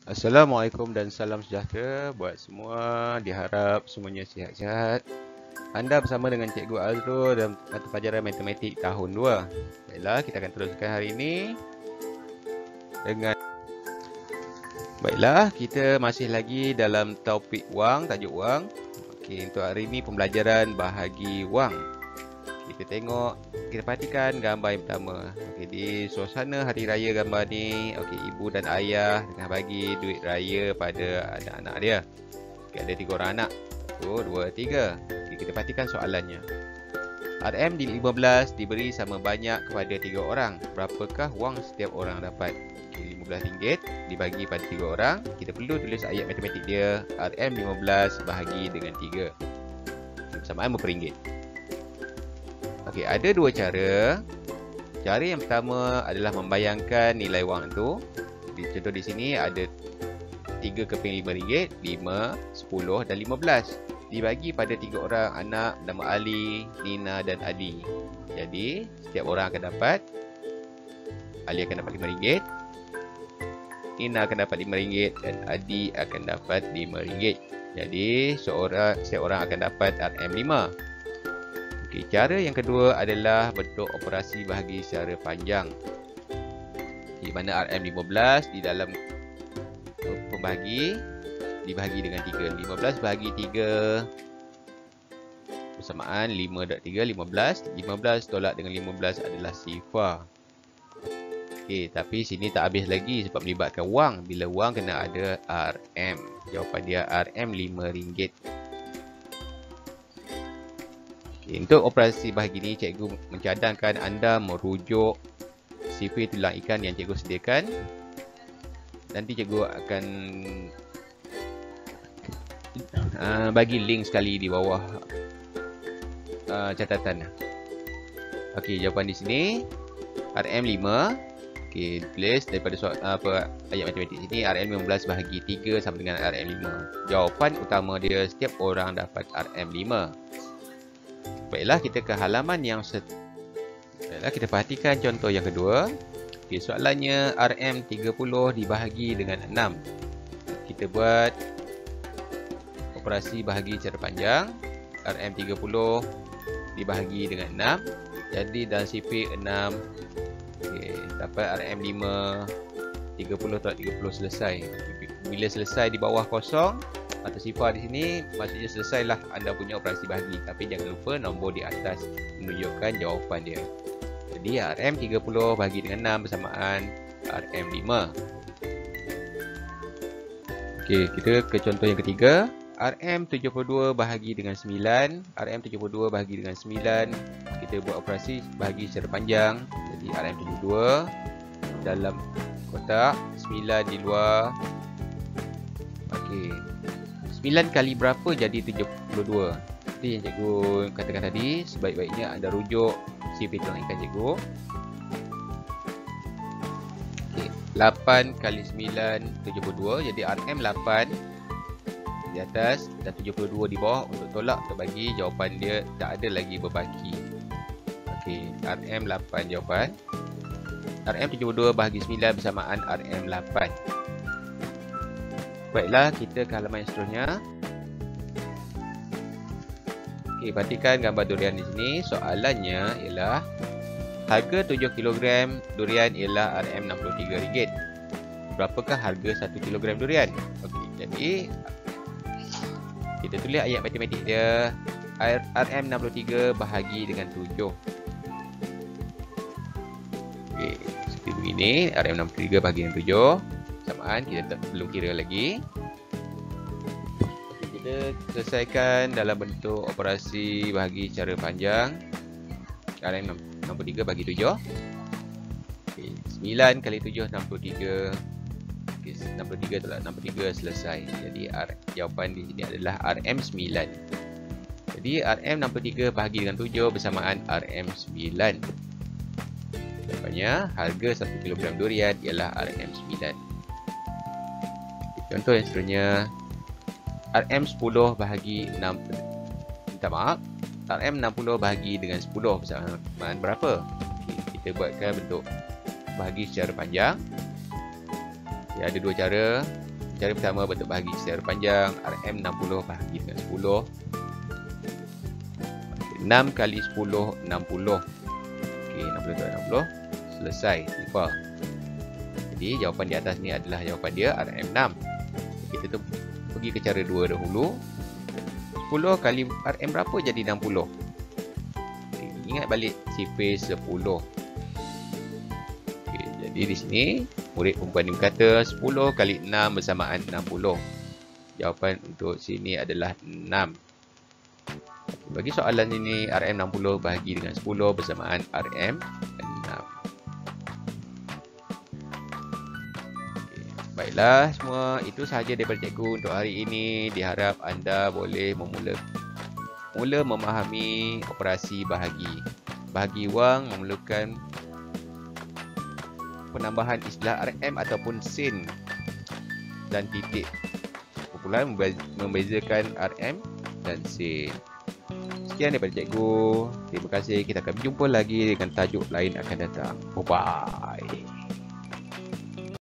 Assalamualaikum dan salam sejahtera buat semua. Diharap semuanya sihat-sihat. Anda bersama dengan Cikgu Azrul dalam mata pelajaran Matematik tahun 2. Baiklah, kita akan teruskan hari ini dengan kita masih lagi dalam topik wang, tajuk wang. Okey, untuk hari ini pembelajaran bahagi wang. Kita perhatikan gambar yang pertama. Okey, di suasana hari raya gambar ni, okey, ibu dan ayah tengah bagi duit raya pada anak-anak dia. Okey, ada 3 orang anak. 1, 2, 3. Okey, kita perhatikan soalannya. RM15 diberi sama banyak kepada 3 orang. Berapakah wang setiap orang dapat? Okey, RM15 dibagi pada 3 orang. Kita perlu tulis ayat matematik dia. RM15 bahagi dengan 3. Persamaan berapa ringgit? Okey, ada 2 cara. Cara yang pertama adalah membayangkan nilai wang tu. Contoh di sini ada 3 keping RM5, 5, 10 dan 15. Dibagi pada 3 orang anak nama Ali, Nina dan Adi. Jadi, setiap orang akan dapat, Ali akan dapat RM5, Nina akan dapat RM5 dan Adi akan dapat RM5. Jadi, setiap orang akan dapat RM5. Okey, cara yang kedua adalah bentuk operasi bahagi secara panjang. Di mana RM15 di dalam pembahagi dibahagi dengan 3. 15 bahagi 3 bersamaan 5.3, 15. 15 tolak dengan 15 adalah sifar. Okey, tapi sini tak habis lagi sebab melibatkan wang. Bila wang kena ada RM. Jawapan dia RM RM5. Untuk operasi bahagi ini, cikgu mencadangkan anda merujuk sifar tulang ikan yang cikgu sediakan. Nanti cikgu akan bagi link sekali di bawah catatan. Okey, jawapan di sini RM5. Okey, tulis daripada ayat matematik sini RM15 bahagi 3 sama dengan RM5. Jawapan utama dia setiap orang dapat RM5. Baiklah, kita ke halaman yang Baiklah, kita perhatikan contoh yang kedua. Okey, soalannya RM30 dibahagi dengan 6. Kita buat operasi bahagi secara panjang. RM30 dibahagi dengan 6. Jadi dalam sifar 6. Okey, dapat RM5. 30 tolak 30 selesai. Bila selesai di bawah kosong atau sifar di sini, maksudnya selesailah anda punya operasi bahagi. Tapi jangan lupa nombor di atas menunjukkan jawapan dia. Jadi RM30 bahagi dengan 6 bersamaan RM5. Okey, kita ke contoh yang ketiga. RM72 bahagi dengan 9. RM72 bahagi dengan 9. Kita buat operasi bahagi secara panjang. Jadi RM72 dalam kotak, 9 di luar. Okey, 9 kali berapa jadi 72? Itu yang cikgu katakan tadi. Sebaik-baiknya anda rujuk sifar tulang ikan cikgu. Okay, 8 kali 9 72. Jadi RM8 di atas dan 72 di bawah. Untuk tolak atau bagi, jawapan dia tak ada lagi berbaki. Okey, RM8 jawapan. RM72 bahagi 9 bersamaan RM8. Baiklah, kita ke halaman yang seterusnya. Okey, perhatikan gambar durian di sini. Soalannya ialah harga 7 kg durian ialah RM63. Berapakah harga 1 kg durian? Okey, jadi kita tulis ayat matematik dia. RM63 bahagi dengan 7. Okey, seperti begini. RM63 bahagi dengan 7. Samaan, kita belum kira lagi. Kita selesaikan dalam bentuk operasi bahagi secara panjang. RM63 bagi 7. Okay, 9 kali 7 63. Okay, 63 tolak 63 selesai. Jadi jawapan di sini adalah RM9. Jadi RM63 bahagi dengan 7 bersamaan RM9. Jawapannya harga 1 kg durian ialah RM9. Contoh yang seterusnya, RM10 bahagi 6. Minta maaf, RM60 bahagi dengan 10 bersamaan berapa? Okay, kita buatkan bentuk bahagi secara panjang. Ya, ada 2 cara. Cara pertama bentuk bahagi secara panjang. RM 60 bahagi dengan 10. 6 kali 10, 60. Okey, 60 kali 60. Selesai. Simple. Jadi jawapan di atas ni adalah jawapan dia RM6. Kita tu pergi ke cara 2 dahulu. 10 kali RM berapa jadi 60? Okay, ingat balik sifir 10. Okay, jadi di sini murid perempuan ni berkata 10 kali 6 bersamaan 60. Jawapan untuk sini adalah 6. Bagi soalan ini RM60 bahagi dengan 10 bersamaan RM6. Baiklah semua, itu sahaja daripada cikgu untuk hari ini. Diharap anda boleh mula memahami operasi bahagi. Bahagi wang memerlukan penambahan istilah RM ataupun sen dan titik. Kumpulan membezakan RM dan sen. Sekian daripada cikgu. Terima kasih. Kita akan berjumpa lagi dengan tajuk lain akan datang. Bye-bye.